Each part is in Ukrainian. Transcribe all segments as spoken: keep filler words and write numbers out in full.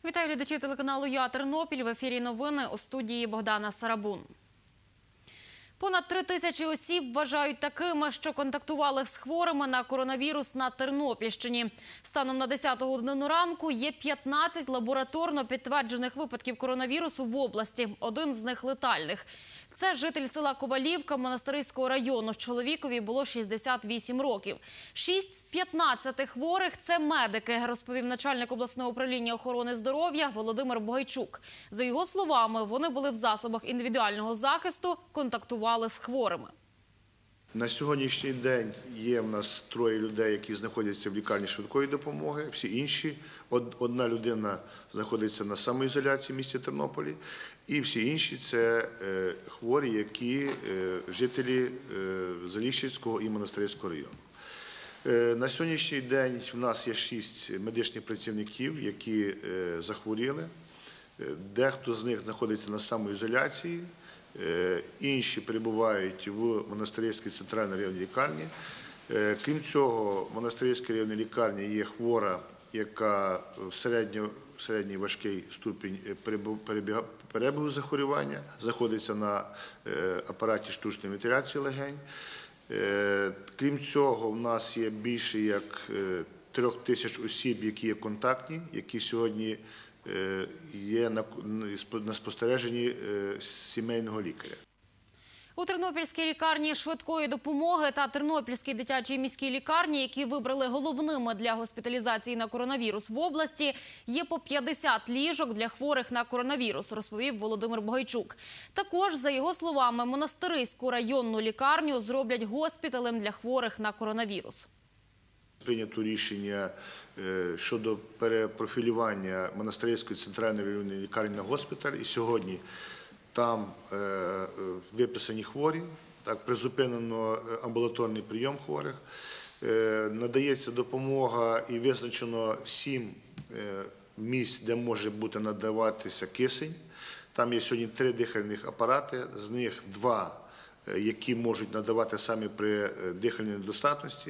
Вітаю глядачів телеканалу «Я Тернопіль». В ефірі новини, у студії Богдана Сарабун. Понад три тисячі осіб вважають такими, що контактували з хворими на коронавірус на Тернопільщині. Станом на десяту годину ранку є п'ятнадцять лабораторно підтверджених випадків коронавірусу в області, один з них летальних. Це житель села Ковалівка Монастириського району. Чоловікові було шістдесят вісім років. Шість з п'ятнадцяти хворих – це медики, розповів начальник обласного управління охорони здоров'я Володимир Бугайчук. За його словами, вони були в засобах індивідуального захисту, контактували з хворими. На сьогоднішній день є в нас троє людей, які знаходяться в лікарні швидкої допомоги. Всі інші, одна людина знаходиться на самоізоляції в місті Тернополі. І всі інші – це хворі, які жителі Заліщицького і Монастириського району. На сьогоднішній день в нас є шість медичних працівників, які захворіли. Дехто з них знаходиться на самоізоляції. Інші перебувають в Монастириській центральній районній лікарні. Крім цього, в Монастириській районній лікарні є хвора, яка в середній важкий ступінь перебігу захворювання, знаходиться на апараті штучної вентиляції легень. Крім цього, в нас є більше як трьох тисяч осіб, які є контактні, які сьогодні є на спостереженні сімейного лікаря. У Тернопільській лікарні швидкої допомоги та Тернопільській дитячій міській лікарні, які вибрали головними для госпіталізації на коронавірус в області, є по п'ятдесят ліжок для хворих на коронавірус, розповів Володимир Бугайчук. Також, за його словами, Монастириську районну лікарню зроблять госпіталем для хворих на коронавірус. Прийнято рішення щодо перепрофілювання Монастириської центральної районної лікарні на госпіталь. І сьогодні там виписані хворі, так, призупинено амбулаторний прийом хворих. Надається допомога і визначено сім місць, де може бути надаватися кисень. Там є сьогодні три дихальних апарати, з них два, які можуть надавати саме при дихальній недостатності.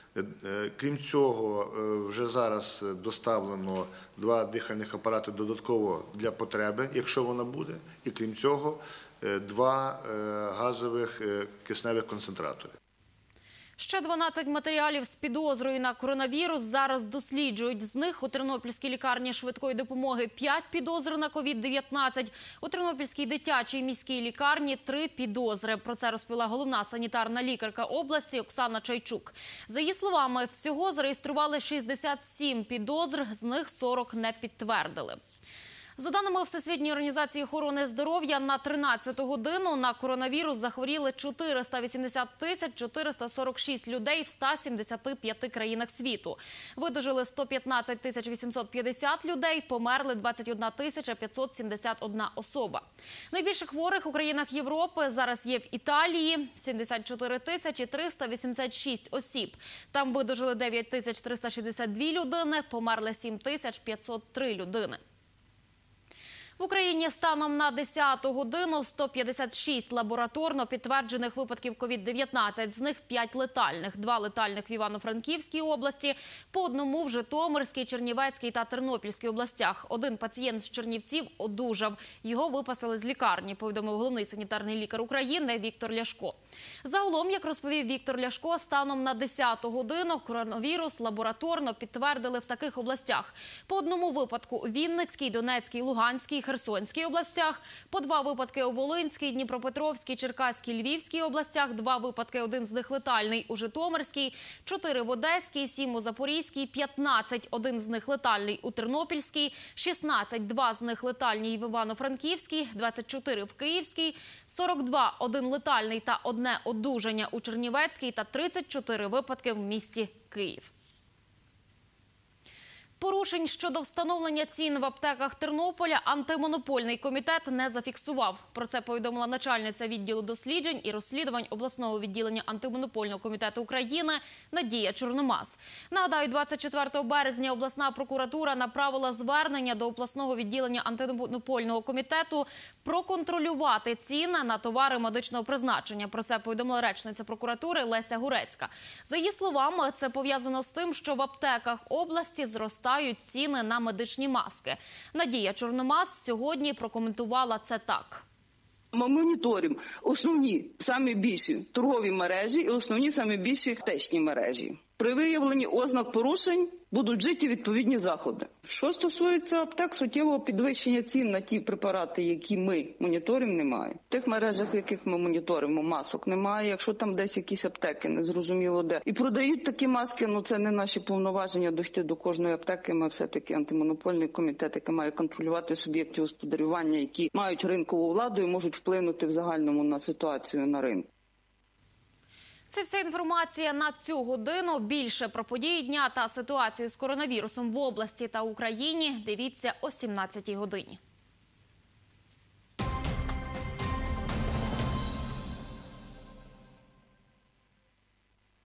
Крім цього, вже зараз доставлено два дихальних апарати додатково для потреби, якщо вона буде. І крім цього, два газових кисневих концентратори. Ще дванадцять матеріалів з підозрою на коронавірус зараз досліджують. З них у Тернопільській лікарні швидкої допомоги п'ять підозр на ковід дев'ятнадцять, у Тернопільській дитячій міській лікарні три підозри. Про це розповіла головна санітарна лікарка області Оксана Чайчук. За її словами, всього зареєстрували шістдесят сім підозр, з них сорок не підтвердили. За даними Всесвітньої організації охорони здоров'я, на тринадцяту годину на коронавірус захворіли чотириста вісімдесят тисяч чотириста сорок шість людей в ста сімдесяти п'яти країнах світу. Видужили сто п'ятнадцять тисяч вісімсот п'ятдесят людей, померли двадцять одна тисяча п'ятсот сімдесят одна особа. Найбільше хворих у країнах Європи зараз є в Італії – сімдесят чотири тисячі триста вісімдесят шість осіб. Там видужили дев'ять тисяч триста шістдесят дві людини, померли сім тисяч п'ятсот три людини. В Україні станом на десяту годину сто п'ятдесят шість лабораторно підтверджених випадків ковід дев'ятнадцять, з них п'ять летальних. Два летальних в Івано-Франківській області, по одному в Житомирській, Чернівецькій та Тернопільській областях. Один пацієнт з Чернівців одужав. Його виписали з лікарні, повідомив головний санітарний лікар України Віктор Ляшко. Загалом, як розповів Віктор Ляшко, станом на десяту годину коронавірус лабораторно підтвердили в таких областях. По одному випадку у Вінницькій, Донецькій, Луганській, Херсонській областях, по два випадки у Волинській, Дніпропетровській, Черкаській, Львівській областях, два випадки, один з них летальний у Житомирській, чотири в Одеській, сім у Запорізькій, п'ятнадцять, один з них летальний у Тернопільській, шістнадцять, два з них летальні в Івано-Франківській, двадцять чотири в Київській, сорок два, один летальний та одне одужання у Чернівецькій та тридцять чотири випадки в місті Київ. Порушень щодо встановлення цін в аптеках Тернополя антимонопольний комітет не зафіксував. Про це повідомила начальниця відділу досліджень і розслідувань обласного відділення антимонопольного комітету України Надія Чорномаз. Нагадаю, двадцять четвертого березня обласна прокуратура направила звернення до обласного відділення антимонопольного комітету проконтролювати ціни на товари медичного призначення. Про це повідомила речниця прокуратури Леся Гурецька. За її словами, це пов'язано з тим, що в аптеках області зростає зростають ціни на медичні маски. Надія Чорномаз сьогодні прокоментувала це так. Ми моніторимо основні, самі більші торгові мережі і основні, самі більші аптечні мережі. При виявленні ознак порушень будуть вжиті відповідні заходи. Що стосується аптек, суттєвого підвищення цін на ті препарати, які ми моніторимо, немає. В тих мережах, в яких ми моніторимо, масок немає. Якщо там десь якісь аптеки, незрозуміло де. І продають такі маски, ну це не наші повноваження дойти до кожної аптеки. Ми все-таки антимонопольний комітет, який має контролювати суб'єктів господарювання, які мають ринкову владу і можуть вплинути в загальному на ситуацію на ринку. Це вся інформація на цю годину. Більше про події дня та ситуацію з коронавірусом в області та Україні дивіться о сімнадцятій годині.